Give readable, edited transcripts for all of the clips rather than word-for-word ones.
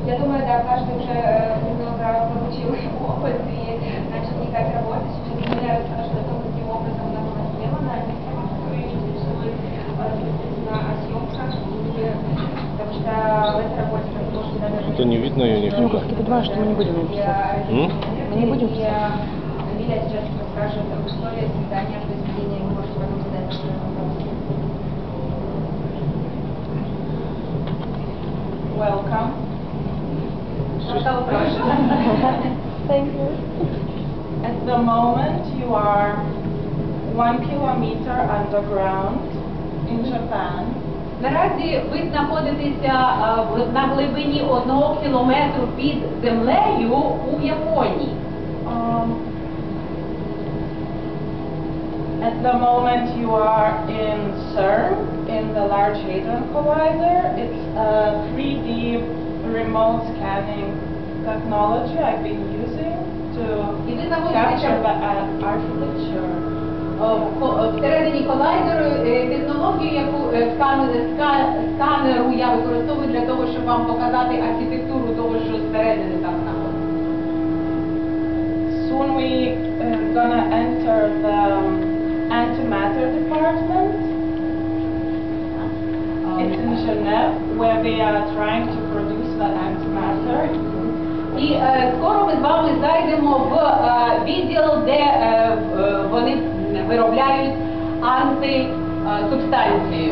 Я думаю, да, каждый уже немного получил опыт и начал вникать в работу. Сейчас Эмилия расскажет о том, каким образом она была сделана. Тема, которая интересует, соответственно, о съемках, потому что в этой работе, как вы можете даже... Это не видно ее нифига. Я понимаю, что мы не будем писать. Мы не будем писать. Эмилия сейчас расскажет об истории создания произведения, вы можете потом задать свой вопрос. Welcome. Thank you. At the moment you are 1 kilometer underground in Japan. Наразі ви знаходитеся на глибині 1 кілометру під землею у Японії. At the moment you are in CERN, in the Large Hadron Collider. It's a 3D remote scanning technology I've been using to capture the architecture. Всередині колайдеру технологію, сканеру я використовую для того, щоб вам показати архітектуру того, що всередині там знаходиться. Soon we gonna enter the antimatter department. It's in Geneva, where they are trying to produce the antimatter. І скоро ми з вами зайдемо в відділ, де вони виробляють антисубстанцію,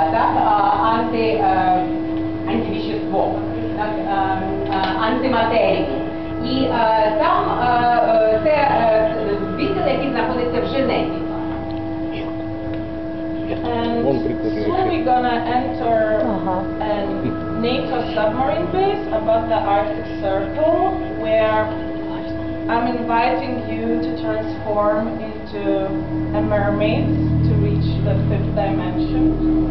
антивещество, антиматерію. І там це відділ, який знаходиться в Женеві. And soon we're gonna enter a NATO submarine base above the Arctic Circle, where I'm inviting you to transform into a mermaid to reach the 5th dimension.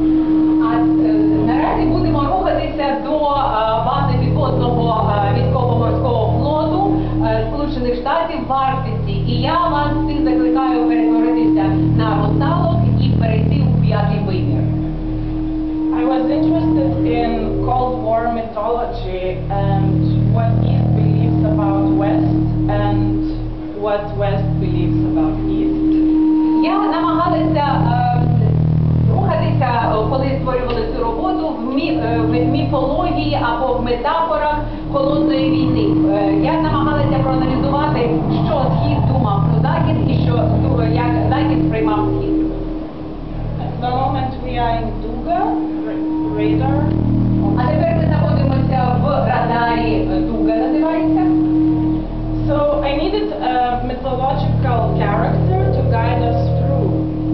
Наразі будемо рухатися до бази підводного військово-морського флоту Сполучених Штатів в Арктиці. І я вас всіх закликаю перетворитися на русалок і перейти у 5-й вимір. I was interested in Cold War mythology and what East believes about West and what West believes about East. Я намагалася рухатися, коли створювали цю роботу, в міфології або в метафорах холодної війни. Я намагалася проаналізувати, що Схід думав про Захід і як Захід сприймав Схід. At the moment we are in Duga, radar. А тепер ми знаходимося в радарі Дуга, називається. So I needed a mythological character to guide us through.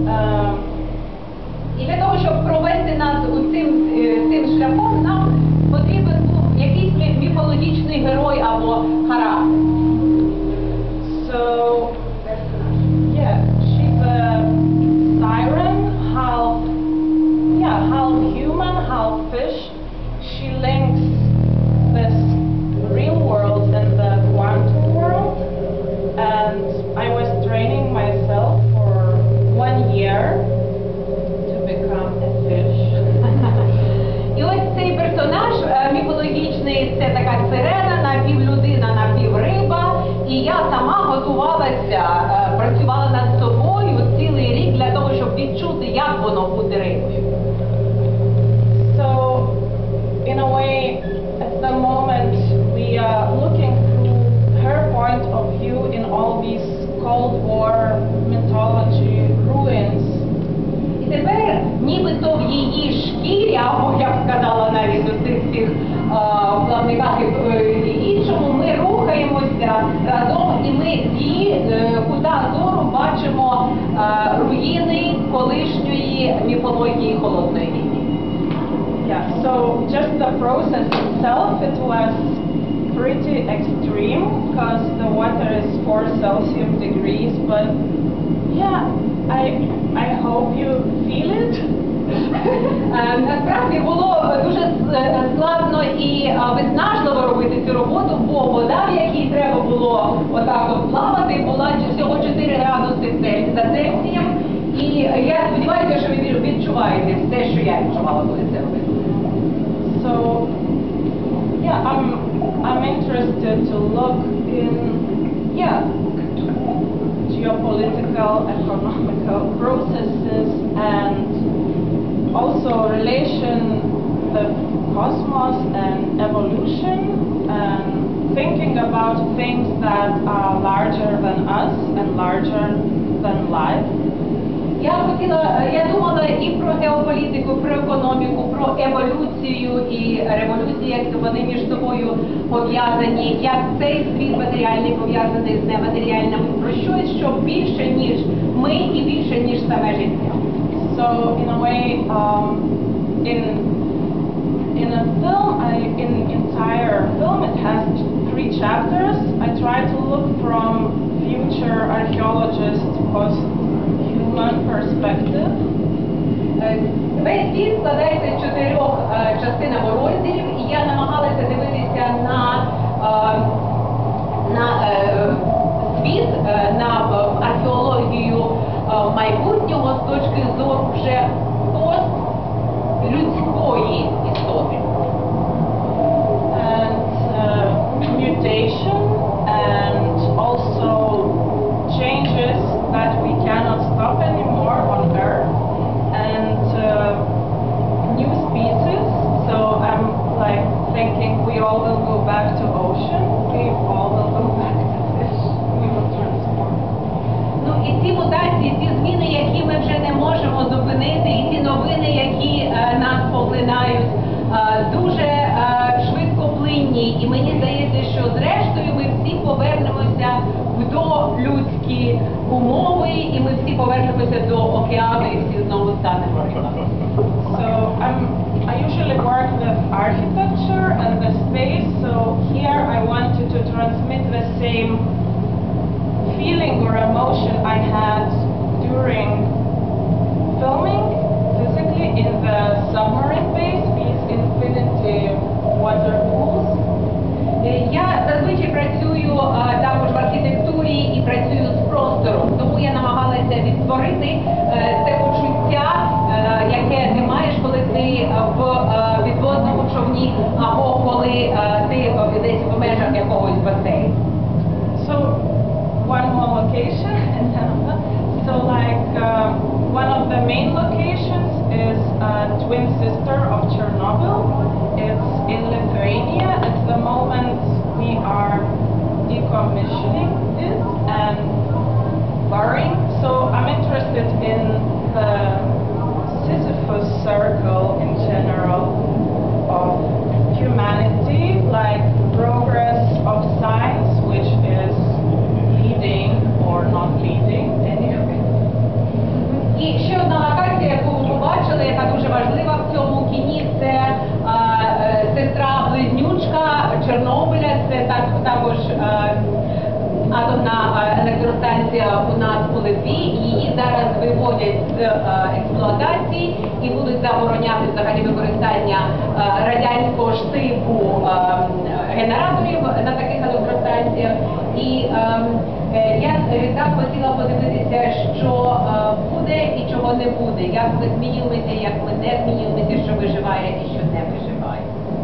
І для того, щоб провести нас цим шляхом, нам потрібен був якийсь міфологічний герой або характер. So, yeah, she's a siren, half human, half fish. She links this real world and the quantum world. And I was training myself for 1 year to become a fish. І ось цей персонаж міфологічний, це така сирена, напівлюдина, напівриба. І я сама готувалася, працювала над собою цілий рік для того, щоб відчути, як воно бути рибою. So, in a way, at the moment, we are looking through her point of view in all these Cold War mythology ruins. І тепер, нібито в її шкірі, або, я б сказала, навіть у цих всіх плавниках і іншому, ми рухаємося разом, і ми з її кута зору бачимо руїни колишньої міфології холодної війни. Yeah, so just the process itself, it was pretty extreme because the water is 4 Celsius degrees, but yeah, I hope you feel it. Насправді було дуже складно і виснажливо робити цю роботу, бо вода, в якій треба було отак от плавати, була всього 4 градуси за Цельсієм. І я сподіваюся, що ви відчуваєте те, що я відчувала, коли це робила. So Yeah, I'm interested to look in, geopolitical, economical processes and also relation of cosmos and evolution and thinking about things that are larger than us and larger than life. Я думала і про геополітику, про економіку, про еволюцію і революцію, як вони між собою пов'язані, як цей світ матеріальний пов'язаний з нематеріальним, про щось, що більше, ніж ми і більше, ніж саме життя. So, in a way, in a film, in entire film, it has 3 chapters. I try to look from future archaeologist, posthuman perspective. Весь фільм складається з 4 частинами розділів, і я намагалася дивитися на світ, на археологію майбутнього з точки зору вже постлюдської істоти. And mutation and also changes that we cannot stop anymore on Earth and new species. So I'm like thinking we all will go back to ocean, we all will go back to fish, we will transform. Ну і ці мутації, ці зміни, які ми вже не можемо зупинити, і ці новини, які нас поглинають, дуже швидкоплинні. І мені здається, що зрештою ми всі повернемося в долюдські умови, і ми всі повернемося до океану, і всі знову станемо рибами. So I usually work with architecture and the space, so here I wanted to transmit the same feeling or emotion I had during filming physically in the submarine base, these infinity water pools. Я зазвичай працюю також в архітектурі і працюю з простором, тому я намагалася відтворити це почуття, яке ти маєш, коли ти в підводному човні, або коли ти десь в межах якогось басейну. So one more location and then so like one of the main locations is a twin sister of Chernobyl. It's in Lithuania. At the moment we are decommissioning it and burying. So I'm interested in the Sisyphus circle in general of humanity, like progress of science, which is leading or not leading anyway. І ще одна локація, яку ви побачили, яка дуже важлива в цьому кіні, це сестра-близнючка Чорнобиля, це також атомна електростанція у нас у Литві, її зараз виводять з експлуатації і будуть забороняти взагалі використання радянського ж типу генераторів на таких електростанціях. І я так хотіла подивитися, що буде і чого не буде, як ми змінюємося, як ми не змінюємося, що виживає і що не виживає.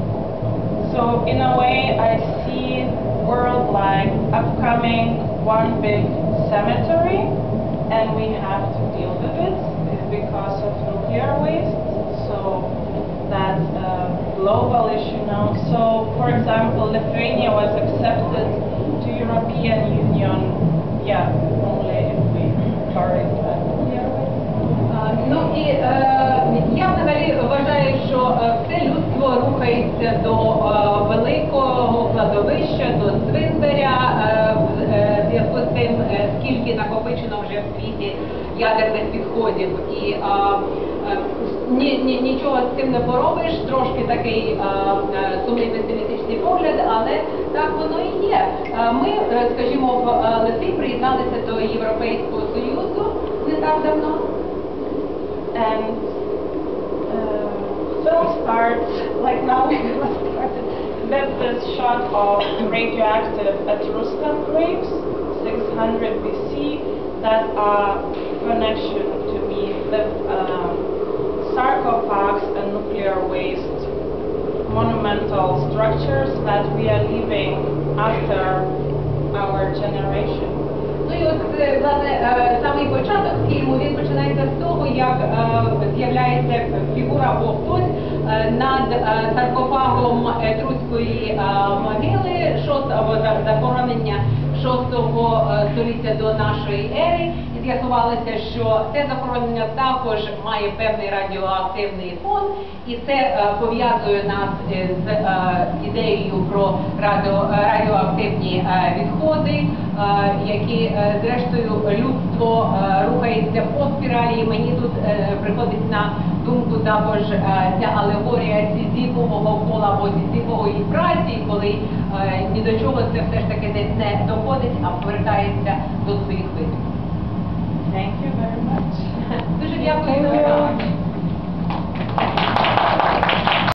So in a way I see world like upcoming one big cemetery and we have to deal with it because of nuclear waste. So that's a global issue now. So for example, Lithuania was accepted to European Union, only if we bury the nuclear waste. Ну і я взагалі вважаю, що все людство рухається до великого кладовища, до цвинтаря, в зв'язку з тим, скільки накопичено вже в світі ядерних відходів. І нічого з цим не поробиш, трошки такий сумний песимістичний погляд, але так воно і є. Ми, скажімо, в Литві приєдналися до Європейського Союзу не так давно. And film starts, like now we started, there's this shot of radioactive Etruscan graves, 600 BC, that are connection to me with sarcophags and nuclear waste monumental structures that we are leaving after our generation. Ну і от, власне, самий початок фільму, він починається з того, як з'являється фігура або хтось над саркофагом етруської могили, або захоронення 6 століття до нашої ери. І з'ясувалося, що це захоронення також має певний радіоактивний фон, і це пов'язує нас з ідеєю про радіоактивні відходи, які, зрештою, людство рухається по спіралі. І мені тут приходить на думку також ця алегорія сізіфового кола або сізіфової праці, коли ні до чого це все ж таки десь не доходить, а повертається до своїх видів. Thank you very much. Дуже дякую.